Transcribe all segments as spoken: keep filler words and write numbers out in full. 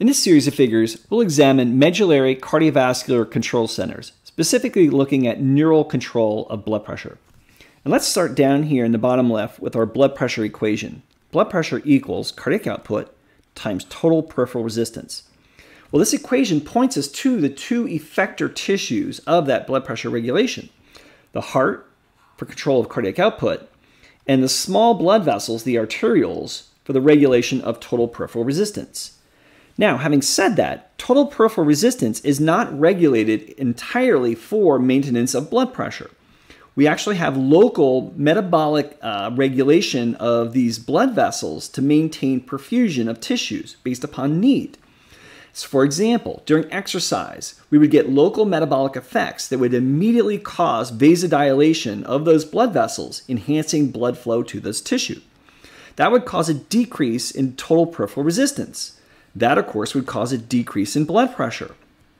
In this series of figures, we'll examine medullary cardiovascular control centers, specifically looking at neural control of blood pressure. And let's start down here in the bottom left with our blood pressure equation. Blood pressure equals cardiac output times total peripheral resistance. Well, this equation points us to the two effector tissues of that blood pressure regulation. The heart for control of cardiac output, and the small blood vessels, the arterioles, for the regulation of total peripheral resistance. Now, having said that, total peripheral resistance is not regulated entirely for maintenance of blood pressure. We actually have local metabolic uh, regulation of these blood vessels to maintain perfusion of tissues based upon need. So for example, during exercise, we would get local metabolic effects that would immediately cause vasodilation of those blood vessels, enhancing blood flow to this tissue. That would cause a decrease in total peripheral resistance. That, of course, would cause a decrease in blood pressure.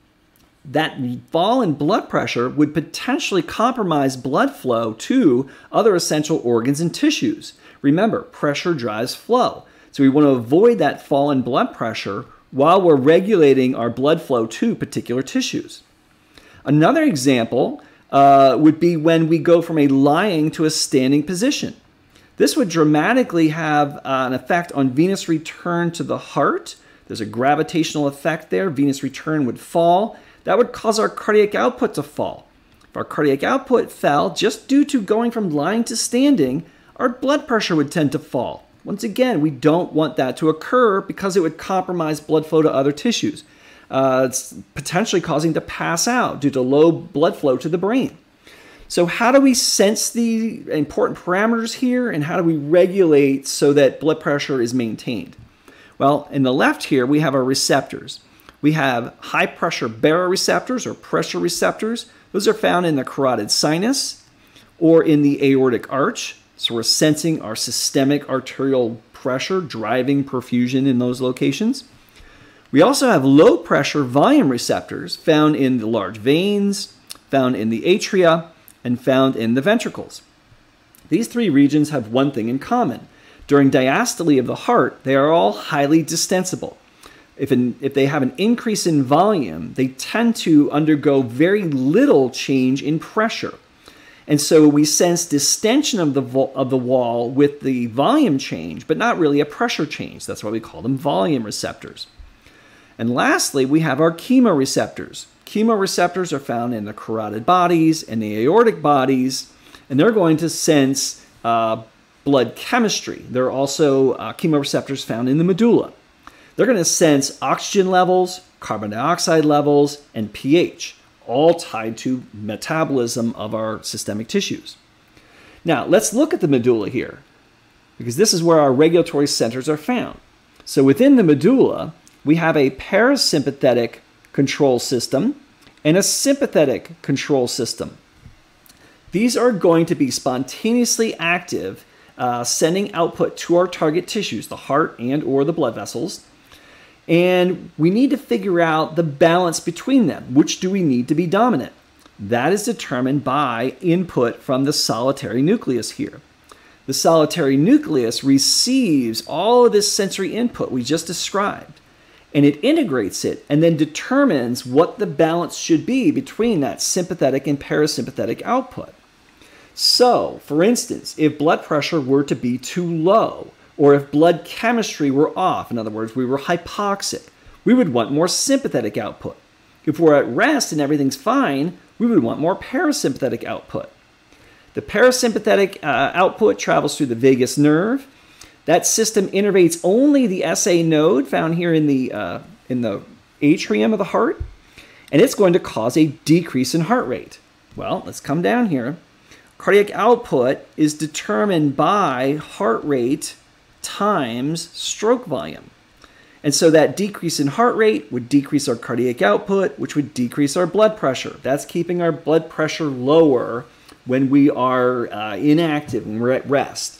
That fall in blood pressure would potentially compromise blood flow to other essential organs and tissues. Remember, pressure drives flow. So we want to avoid that fall in blood pressure while we're regulating our blood flow to particular tissues. Another example uh, would be when we go from a lying to a standing position. This would dramatically have uh, an effect on venous return to the heart. There's a gravitational effect there. Venous return would fall. That would cause our cardiac output to fall. If our cardiac output fell just due to going from lying to standing, our blood pressure would tend to fall. Once again, we don't want that to occur because it would compromise blood flow to other tissues. Uh, it's potentially causing to pass out due to low blood flow to the brain. So how do we sense the important parameters here, and how do we regulate so that blood pressure is maintained? Well, in the left here, we have our receptors. We have high pressure baroreceptors or pressure receptors. Those are found in the carotid sinus or in the aortic arch. So we're sensing our systemic arterial pressure driving perfusion in those locations. We also have low pressure volume receptors found in the large veins, found in the atria, and found in the ventricles. These three regions have one thing in common. During diastole of the heart, they are all highly distensible. If, an, if they have an increase in volume, they tend to undergo very little change in pressure. And so we sense distension of the, of the wall with the volume change, but not really a pressure change. That's why we call them volume receptors. And lastly, we have our chemoreceptors. Chemoreceptors are found in the carotid bodies and the aortic bodies, and they're going to sense uh, blood chemistry. There are also uh, chemoreceptors found in the medulla. They're going to sense oxygen levels, carbon dioxide levels, and pH, all tied to metabolism of our systemic tissues. Now, let's look at the medulla here, because this is where our regulatory centers are found. So within the medulla, we have a parasympathetic control system and a sympathetic control system. These are going to be spontaneously active, uh, sending output to our target tissues, the heart and or the blood vessels. And we need to figure out the balance between them. Which do we need to be dominant? That is determined by input from the solitary nucleus here. The solitary nucleus receives all of this sensory input we just described, and it integrates it and then determines what the balance should be between that sympathetic and parasympathetic output. So, for instance, if blood pressure were to be too low, or if blood chemistry were off, in other words, we were hypoxic, we would want more sympathetic output. If we're at rest and everything's fine, we would want more parasympathetic output. The parasympathetic uh, output travels through the vagus nerve. That system innervates only the S A node found here in the, uh, in the atrium of the heart, and it's going to cause a decrease in heart rate. Well, let's come down here. Cardiac output is determined by heart rate times stroke volume. And so that decrease in heart rate would decrease our cardiac output, which would decrease our blood pressure. That's keeping our blood pressure lower when we are uh, inactive, when we're at rest.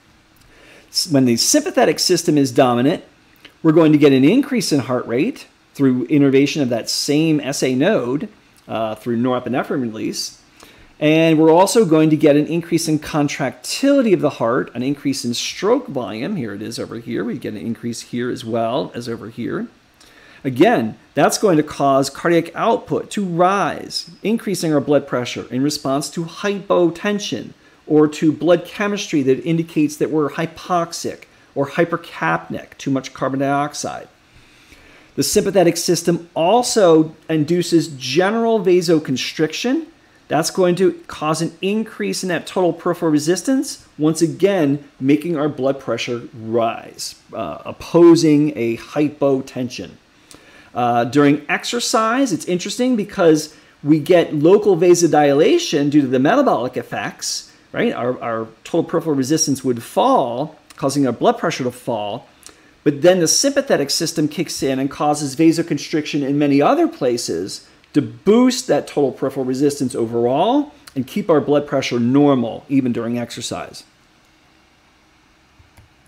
When the sympathetic system is dominant, we're going to get an increase in heart rate through innervation of that same S A node uh, through norepinephrine release. And we're also going to get an increase in contractility of the heart, an increase in stroke volume. Here it is over here. We get an increase here as well as over here. Again, that's going to cause cardiac output to rise, increasing our blood pressure in response to hypotension or to blood chemistry that indicates that we're hypoxic or hypercapnic, too much carbon dioxide. The sympathetic system also induces general vasoconstriction. That's going to cause an increase in that total peripheral resistance, once again making our blood pressure rise, uh, opposing a hypotension. Uh, during exercise, it's interesting because we get local vasodilation due to the metabolic effects, right? Our, our total peripheral resistance would fall, causing our blood pressure to fall. But then the sympathetic system kicks in and causes vasoconstriction in many other places to boost that total peripheral resistance overall and keep our blood pressure normal even during exercise.